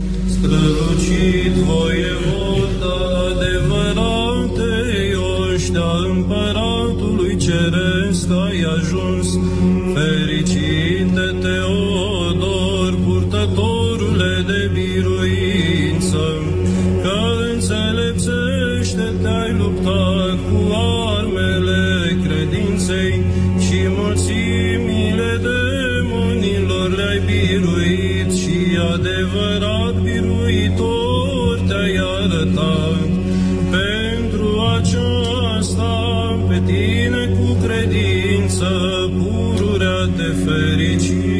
Strălucit voievoda adevărate, oștea împăratului ceresc ai ajuns. Fericite Teodor, purtătorule de biruință, că înțelepțește te-ai luptat cu armele credinței și mulțimile demonilor le-ai biruit și adevărat biruitor te-ai arătat. Pentru aceasta pe tine cu credință pururea te fericim.